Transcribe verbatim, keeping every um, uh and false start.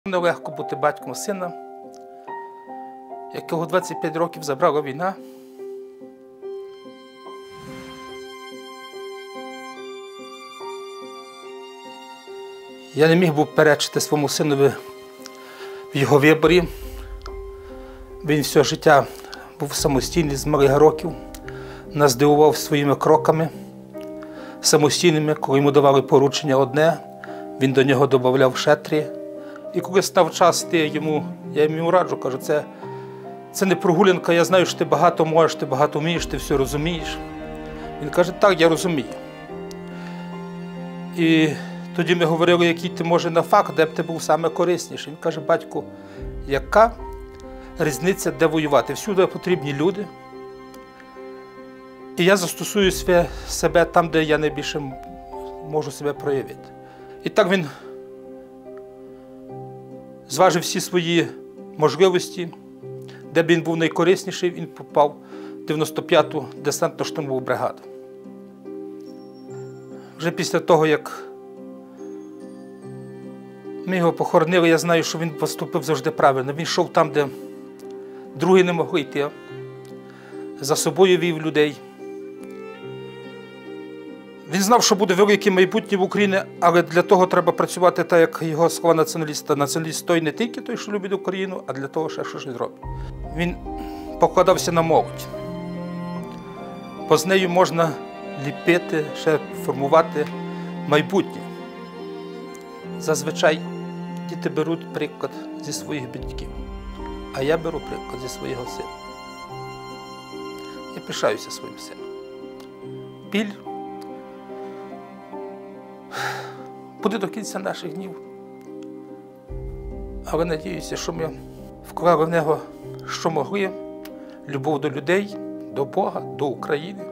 Нелегко бути батьком сина, якого двадцять п'ять років забрала війна. Я не міг був перечити своєму синові в його виборі. Він все життя був самостійний з малих років, нас здивував своїми кроками самостійними, коли йому давали поручення одне, він до нього додавав ще три. І коли став час, ти йому, я йому раджу, кажу, це, це не прогулянка, я знаю, що ти багато можеш, ти багато вмієш, ти все розумієш. Він каже, так, я розумію. І тоді ми говорили, який ти, може, на фах, де б ти був саме корисніший. Він каже, батько, яка різниця, де воювати? Всюди потрібні люди. І я застосую себе там, де я найбільше можу себе проявити. І так він зважив всі свої можливості, де б він був найкорисніший, він попав в дев'яносто п'яту десантно-штурмову бригаду. Вже після того, як ми його похоронили, я знаю, що він поступив завжди правильно. Він йшов там, де другі не могли йти, за собою вів людей. Він знав, що буде велике майбутнє в Україні, але для того треба працювати так, як його слова націоналіста. Націоналіст той не тільки той, що любить Україну, а для того ще щось зробить. Він покладався на молодь. Бо з нею можна ліпити, ще формувати майбутнє. Зазвичай діти беруть приклад зі своїх батьків, а я беру приклад зі свого сина. Я пишаюся своїм сином. Біль буде до кінця наших днів. Але надіюся, що ми вклали в нього, що могли, любов до людей, до Бога, до України.